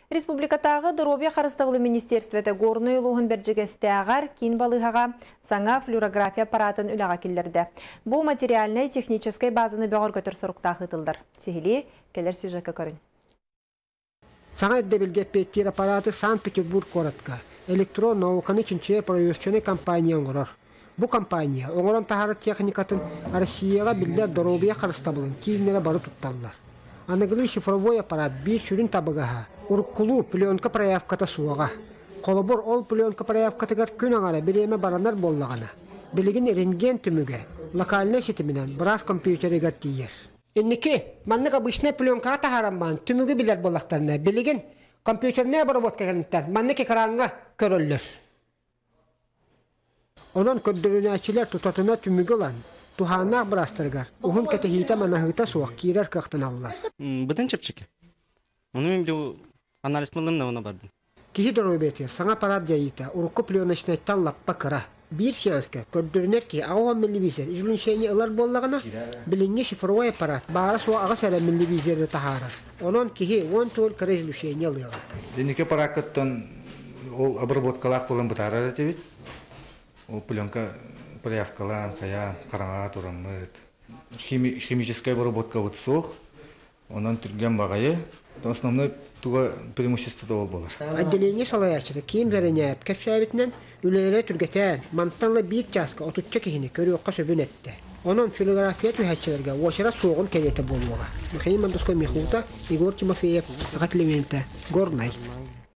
Республикатағы Доробия Харыстағылы Министерстветі горный ұлығын бәржігесті ағар кейін балығаға саңа флюорография аппаратын үліға келдерді. Бұл материальный технической базаны бәғыр көтір сұрықтағы ұтылдар. Сехили, келер сюжетке көрін. Саңа әддебілге петтер аппараты Санкт-Петербург коротқа. Электрон науканы чинче производственный компания оңырыр. Бұл компания оңырын тахары техникатын Россияға білдер Доробия Харыстағылын кейінлері бары тұтталылар. Анығылы шифровой аппарат бір сүрін табығаға. Уркулу пленка проявката суаға. Қолыбыр ол пленка проявкатығар күн аңара біреме баранар боллағана. Білігін рентген түміге, локальный сетімінен біраз компьютері гаттийер. Эннеке, манны обычный пленка тахарамбан түмігі білер болақтарына. Білігін компьютеріне обработка кәлінттен, манныке қараңға көрілір. Onun kördürünəçilər tutatına tümügü olan, tuhanaq bırastırgar. Uğun kətəhiyətə manahıta suaq kirer qaqtın alırlar. Bıdan çöpçeki. Onu ben bir analiz mılımla ona bardım. Kihi dorobetiyer, sana parad yayıta, urku plyonlaşnaytan lappa kıra. Bir siyanska, kördürünər ki, ağa millivizir, izlün şeyini ılar bollağına, bilingi şifroy aparat, bağıra suğa ağa sələ millivizirde taharar. Onun kihi, on tuğul kara izlü şeyini alıyar. Denike parakattan, o обработкалақ болан бұтарар әтебет. О пленка проявкалан, кая, караңа турамыт. Химическая обработка вот сох, онан түрген бағайы. Основной туға преимущество ол болар. Отделение салаячыды киім зәрінәп, кәпсәбетінен үлері түргетен, мантанлы бір часқа отутча кехіне көрі оққа сөбін әтті. Onun флюорография түйәтчілерге ошыра соғын кәлеті болуға. Михаил Мандуско Михута, Егор Тимофеев, Сағат Левенті, Горнай.